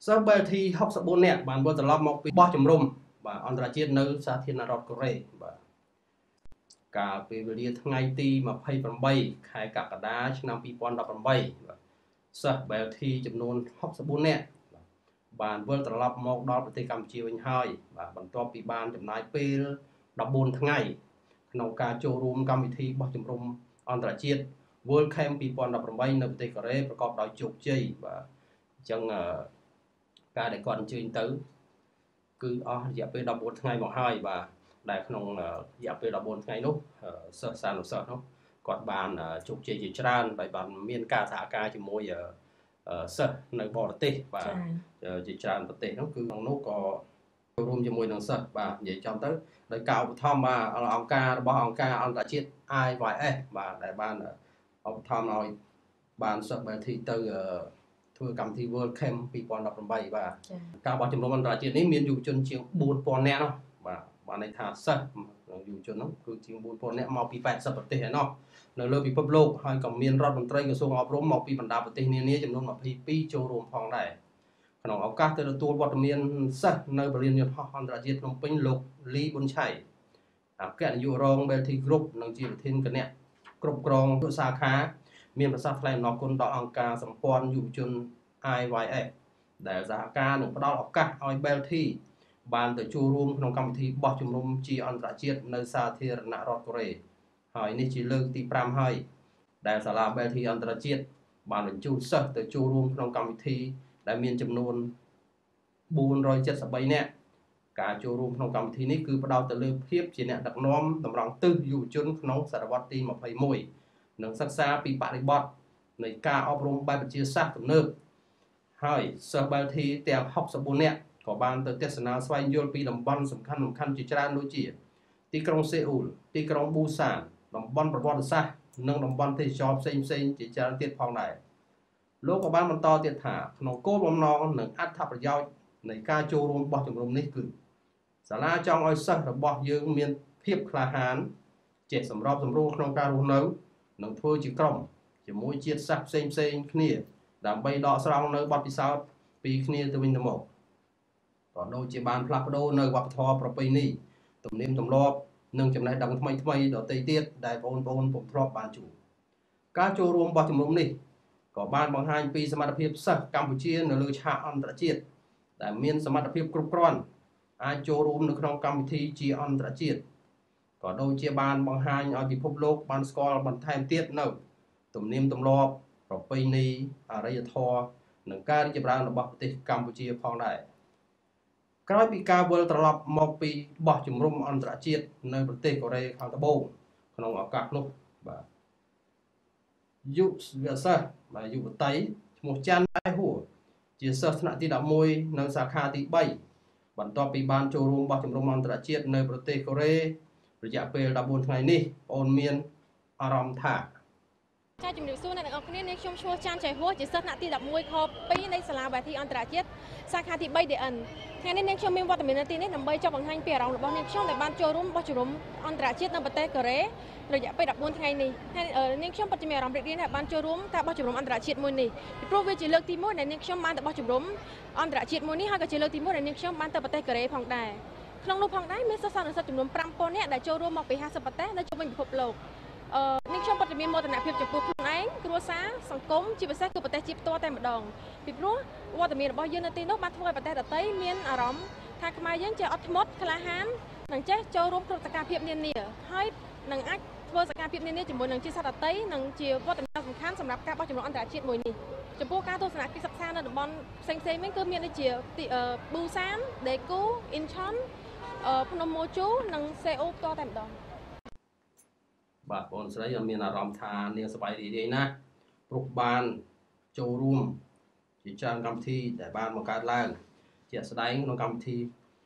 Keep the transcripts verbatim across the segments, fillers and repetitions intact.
សិស្សបែលធីហុកសិបបួននាក់បានវិលត្រឡប់មកពីបោះជំរំបាទអន្តរជាតិនៅសាធារណរដ្ឋកូរ៉េបាទកាលពេលវេលាថ្ងៃទីម្ភៃប្រាំបីខែកក្កដាឆ្នាំពីរពាន់ដប់ប្រាំបីបាទសិស្សបែលធីចំនួនហុកសិបបួននាក់បានវិលត្រឡប់មកដល់ប្រទេសកម្ពុជាវិញហើយបាទបន្ទាប់ពីបានចំណាយពេលដប់បួនថ្ងៃក្នុងការចូលរួមកម្មវិធីបោះជំរំអន្តរជាតិ World Camp ពីរពាន់ដប់ប្រាំបីនៅប្រទេសកូរ៉េប្រកបដោយជោគជ័យបាទអញ្ចឹងការដែលគាត់អញ្ជើញទៅគឺអស់រយៈពេលដប់បួនថ្ងៃមកហើយបាទដែលក្នុងរយៈពេលដប់បួនថ្ងៃនោះសិស្សសានុសិស្សនោះគាត់បានជោគជ័យជាច្រើនហើយបានមានការសហការជាមួយសិស្សនៅបរទេសបាទជាច្រើនប្រទេសនោះគឺក្នុងនោះក៏ចូលរួមជាមួយនឹងសិស្សបាទនិយាយចំទៅដោយការឧបត្ថម្ភបាទអង្គការរបស់អង្គការអន្តរជាតិ I Y S បាទដែលបានឧបត្ថម្ភឲ្យបានសិស្សបែលធីទៅធ្វើកម្មវិធី World Camp ពីរពាន់ដប់ប្រាំបីបាទការបោះជំរំអន្តរជាតិនេះមានយុវជនជាងបួនពាន់នាក់នោះបាទបានន័យថាសិស្សយុវជននោះគឺជាងបួនពាន់នាក់មកពីแปดสิบប្រទេសឯណោះនៅលើពិភពលោកហើយក៏មានរដ្ឋមន្ត្រីក្រសួងអប់រំមកពីបណ្ដាប្រទេសនានាចំនួនម្ភៃពីរចូលរួមផងដែរក្នុងឱកាសទៅទទួលវត្តមានសិស្សនៅបរិញ្ញាបត្រអន្តរជាតិភ្នំពេញលោកលីប៊ុនឆៃអគ្គនាយករង Belty Group និងជាប្រធានគណៈគ្រប់គ្រងទុសាខាមានប្រសាសន៍ថ្លែងអំណរគុណដល់អង្គការសម្ព័ន្ធយុវជន I Y S ដែលសហការនឹងផ្ដល់ឱកាសឲ្យ Belty បានទៅចូលរួមក្នុងកម្មវិធីបោះជំរំជាអន្តរជាតិនៅសាធារណរដ្ឋកូរ៉េហើយនេះជាលើកទីប្រាំហើយដែលសាលា Belty អន្តរជាតិបានបញ្ជូនសិស្សទៅចូលរួមក្នុងកម្មវិធីដែលមានចំនួនបួនរយเจ็ดสิบ三នាក់ការចូលរួមក្នុងកម្មវិធីនេះគឺផ្ដោតទៅលើភាពជាអ្នកដឹកនាំតម្រង់ទិសយុវជនក្នុងសតវត្សទីម្ភៃមួយនិងសិក្សាពីបរិបទនៃការអប់រំបែបវិទ្យាសាស្ត្រទំនើបហើយសិស្សបែលធីទាំងហុកសិបបួននាក់ក៏បានទៅទស្សនាស្វែងយល់ពីតំបន់សំខាន់សំខាន់ជាច្រើនដូចជាទីក្រុងសេអ៊ូលទីក្រុងប៊ូសានតំបន់ប្រវត្តិសាស្ត្រនិងតំបន់ទេសចរណ៍ផ្សេងផ្សេងជាច្រើនទៀតផងដែរលោកក៏បានបន្តទៀតថាក្នុងគោលបំណងនិងអត្ថប្រយោជន៍នៃការចូលរួមបោះជំរំនេះគឺសាលាចង់ឲ្យសិស្សរបស់យើងមានភាពក្លាហានចេះសម្របសម្រួលក្នុងការរស់នៅនិងធ្វើជាក្រុមជាមួយជាតិសាសន៍ផ្សេងផ្សេងគ្នាដើម្បីដកស្រង់នៅបទពិសោធន៍ពីគ្នាទៅវិញទៅមកក៏ដូចជាបានផ្លាស់ប្ដូរនៅវប្បធម៌ប្រពៃណីទំនៀមទម្លាប់និងចំណេះដឹងថ្មីថ្មីដទៃទៀតដែលបងប្អូនពុំធ្លាប់បានជួបការចូលរួមបោះជំរំនេះក៏បានបង្ហាញពីសមត្ថភាពសិស្សកម្ពុជានៅលើឆាកអន្តរជាតិដែលមានសមត្ថភាពគ្រប់គ្រាន់អាចចូលរួមនៅក្នុងកម្មវិធីជាអន្តរជាតិក៏ដូចជាបានបង្ហាញឲ្យពិភពលោកបានស្គាល់បន្ថែមទៀតនៅទំនៀមទម្លាប់ប្រពៃណីអរិយធម៌និងការរីកចម្រើនរបស់ប្រទេសកម្ពុជាផងដែរក្រោយពីការវិលត្រឡប់មកពីបោះជំរំអន្តរជាតិនៅប្រទេសកូរ៉េខាងត្បូងក្នុងឱកាសនោះបាទយុវសិស្សបាទយុវតីឈ្មោះច័ន្ទឯហួរជាសិស្សថ្នាក់ទីដប់មួយនៅសាខាទីបីបន្ទាប់ពីបានចូលរួមបោះជំរំអន្តរជាតិនៅប្រទេសកូរ៉េរយៈពេលដប់បួនថ្ងៃនេះអូនមានអារម្មណ៍ថាចាជំរាបសួរអ្នកទាំងអស់គ្នានាងខ្ញុំឈ្មោះច័ន្ទចៃហួរជាសិស្សថ្នាក់ទីដប់មួយខពីរនៃសាលាបែលធីអន្តរជាតិសាខាទីបី D N ថ្ងៃនេះនាងខ្ញុំមានវត្តមាននៅទីនេះដើម្បីចុះបង្ហាញពីអារម្មណ៍របស់នាងខ្ញុំដែលបានចូលរួមបោះជំរំអន្តរជាតិនៅប្រទេសកូរ៉េរយៈពេលដប់បួនថ្ងៃនេះហើយនាងខ្ញុំពិតជាមានអារម្មណ៍រីករាយដែលបានចូលរួមការបោះជំរំអន្តរជាតិមួយនេះពីព្រោះវាជាលើកទីមួយដែលនាងខ្ញុំបានទៅបោះជំរំអន្តរជាតិមួយនេះហើយក៏ជាលើកទីមួយដែលនាងខ្ញុំបានទៅប្រទេសកូរ៉េផងដែរក្នុងនោះផងដែរមានសិស្សនិស្សិតចំនួនប្រាំពាន់នាក់ដែលចូលរួមមកពីห้าสิบប្រទេសនៅជុំវិញពិភពលោកអឺនាងខ្ញុំពិតជាមានមោទនភាពចំពោះខ្លួនឯងគ្រួសារសង្គមជាពិសេសគឺប្រទេសជាផ្ទាល់តែម្ដងពីព្រោះវត្តមានរបស់យើងនៅទីនោះបានធ្វើឲ្យប្រទេសដទៃមានអារម្មណ៍ថាខ្មែរយើងចេះអត់ធ្មត់ក្លាហាននិងចេះចូលរួមក្នុងសកម្មភាពនានាហើយនឹងអាចធ្វើសកម្មភាពនានាជាមួយនឹងជាសាស្ត្រដទៃនិងជាវត្តមានសំខាន់សម្រាប់ការបោះជំរំអន្តរជាតិមួយនេះចំពោះការទស្សនកិច្ចសិក្សានៅតំបន់ផ្សេងផ្សេងវិញគឺមានដូចជាប៊ូសានដេគូអ៊ីនឆុនភ្នំម៉ូជូនិងសេអ៊ូផ្ទាល់តែម្ដងបាទបងស្រីមានអារម្មណ៍ថានាងសប្បាយរីករាយណាស់ព្រោះបានចូលរួមជាច្រើនកម្មវិធីដែលបានបង្កើតឡើងជាក់ស្ដែងក្នុងកម្មវិធី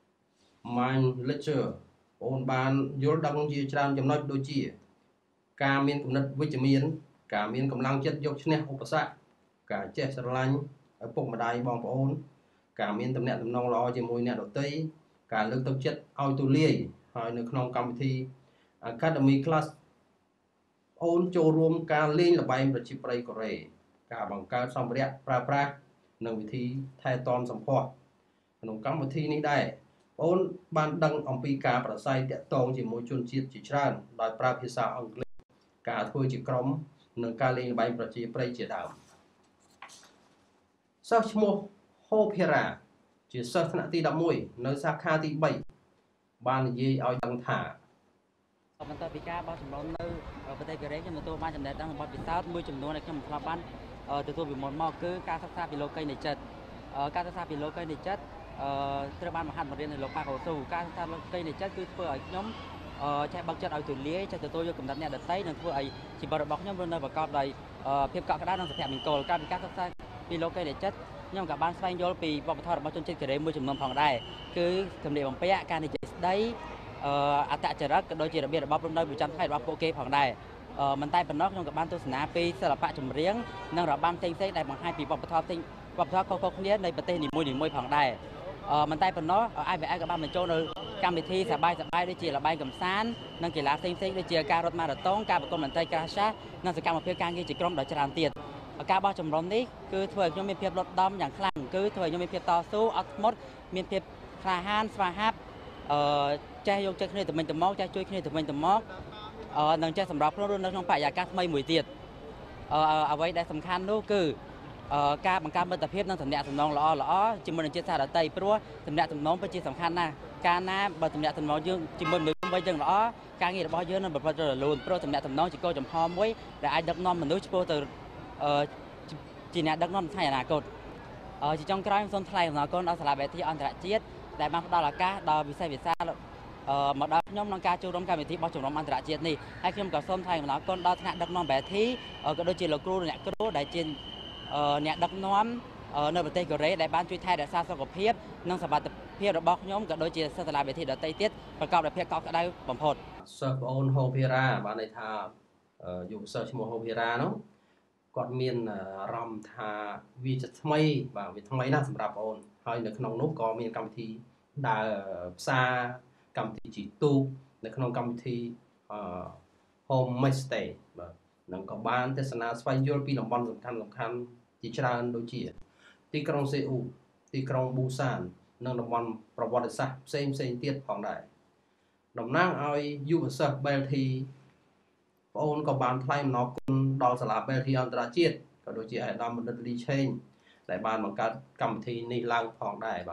Mind Lecture បងបានយល់ដឹងជាច្រើនចំណុចដូចជាការមានគំនិតវិជ្ជមានការមានកម្លាំងចិត្តយកឈ្នះឧបសគ្គការចេះស្រឡាញ់ឪពុកម្ដាយបងប្អូនការមានទំនាក់ទំនងល្អជាមួយអ្នកដទៃការលើកទឹកចិត្តឲ្យទូលាយហើយនៅក្នុងកម្មវិធី Academy Class អូនចូលរួមការលេងល្បែងប្រជាប្រិយកូរ៉េការបង្កើតសម្ភារៈប្រើប្រាស់និងវិធីថែទាំសម្ផស្សក្នុងកម្មវិធីនេះដែរបងបានដឹងអំពីការប្រស័យតាក់ទងជាមួយជនជាតិជាច្រើនដោយប្រើភាសាអង់គ្លេសការធ្វើជាក្រុមនិងការលេងល្បែងប្រជាប្រិយជាដើមសិស្សឈ្មោះ Hopera ជាសិស្សថ្នាក់ទីដប់មួយនៅសាខាទីបីបាននិយាយឲ្យដឹងថាបន្ទាប់ពីការបោះជំរំនៅប្រទេសកូរ៉េខ្ញុំទទួលបានចំណេះដឹងបទពិសោធន៍មួយចំនួនដែលខ្ញុំធ្លាប់បានទទួលពីមុនមកគឺការសិក្សាពីលោកីនៃចិត្តការសិក្សាពីលោកីនៃចិត្តត្រូវបានបង្ហាត់បង្រៀននៅលោកប៉ាកូស៊ូការសិក្សាលោកីនៃចិត្តគឺធ្វើឲ្យខ្ញុំចេះបើកចិត្តឲ្យទូលាយចេះទទួលយកគំនិតអ្នកដទៃនិងធ្វើឲ្យជីវិតរបស់ខ្ញុំនៅប្រកបដោយភាពកក់ក្ដៅនិងសុភមង្គលការពីការសិក្សាពីលោកីនៃចិត្តខ្ញុំក៏បានស្វែងយល់ពីវប្បធម៌របស់ជនជាតិកូរ៉េមួយចំនួនផងដែរគឺសម្លៀកបំពាក់ការនិយាយស្ដីអត្តចរិតក៏ដូចជារបៀបរបបរស់នៅប្រចាំថ្ងៃរបស់ពួកគេផងដែរមិនតែប៉ុណ្ណោះខ្ញុំក៏បានទស្សនាពីសិល្បៈចម្រៀងនិងរបាំផ្សេងៗដែលបង្ហាញពីវប្បធម៌ផ្សេងវប្បធម៌ខុសៗគ្នានៃប្រទេសនីមួយៗផងដែរមិនតែប៉ុណ្ណោះ ไอ วี เอส ក៏បានបញ្ចូលនៅកម្មវិធីសប្បាយៗដូចជាល្បែងកម្សាន្តនិងកីឡាផ្សេងៗដូចជាការរត់ម៉ារ៉ាតុងការប្រកួតមន្ត្រីក្រាសានិងសកម្មភាពការងារជាក្រុមដ៏ច្រើនទៀតការបោះជំរំនេះគឺធ្វើឲ្យខ្ញុំមានភាពលត់ដំយ៉ាងខ្លាំងគឺធ្វើឲ្យខ្ញុំមានភាពតស៊ូអត់ធ្មត់មានភាពក្លាហានស្វាហាប់អឺចេះយកចិត្តគ្នាទៅវិញទៅមកចេះជួយគ្នាទៅវិញទៅមកនិងចេះសម្របខ្លួននៅក្នុងបរិយាកាសថ្មីមួយទៀតអ្វីដែលសំខាន់នោះគឺការបង្កើតមិត្តភាពនិងទំនាក់ទំនងល្អល្អជាមួយនឹងជាតិសាសន៍ដទៃព្រោះទំនាក់ទំនងពិតជាសំខាន់ណាស់កាលណាបើទំនាក់ទំនងយើងជាមួយមនុស្សវិញយើងល្អការងាររបស់យើងនឹងប្រព្រឹត្តទៅរលូនព្រោះទំនាក់ទំនងជាគោលចំហមួយដែលអាចដឹកនាំមនុស្សឆ្ពោះទៅជាអ្នកដឹកនាំថ្ងៃអនាគតជាចុងក្រោយសូមថ្លែងអំណរគុណដល់សាលាវិទ្យាអន្តរជាតិដែលបានផ្ដល់ឱកាសដល់វិស័យវិសាលមកដល់ខ្ញុំក្នុងការចូលរួមកម្មវិធីបោះជំរំអន្តរជាតិនេះហើយខ្ញុំក៏សូមថ្លែងអំណរគុណដល់ថ្នាក់ដឹកនាំវិទ្យាក៏ដូចជាលោកគ្រូអ្នកគ្រូដែលជាអ្នកដឹកនាំនៅប្រទេសកូរ៉េដែលបានជួយថែរក្សាសុខភាពនិងសុខភាពរបស់ខ្ញុំក៏ដូចជាសិស្សសាលាវិទ្យាដទៃទៀតប្រកបដោយភាពកក់ក្ដៅបំផុតសិស្សប្អូន Hopera បានន័យថាយុវសិស្សឈ្មោះ Hopera នោះគាត់មានអារម្មណ៍ថាវាជាថ្មីបាទវាថ្មីណាស់សម្រាប់បងអូនហើយនៅក្នុងនោះក៏មានកម្មវិធីដើរផ្សារកម្មវិធីជីទូកនៅក្នុងកម្មវិធី Home Stay បាទនិងក៏បានទស្សនាស្វែងយល់ពីតំបន់សំខាន់សំខាន់ជាច្រើនដូចជាទីក្រុងសេអ៊ូលទីក្រុងប៊ូសាននិងតំបន់ប្រវត្តិសាស្ត្រផ្សេងផ្សេងទៀតផងដែរតំណាងឲ្យយុវសិស្សបែលធីបងអូនក៏បានថ្លែងអំណរគុណដល់សាលាបែលធីអន្តរជាតិក៏ដូចជាអាដាមបណ្ឌិតលីឆេងដែលបានបង្កើតកម្មវិធីនេះឡើងផងដែរ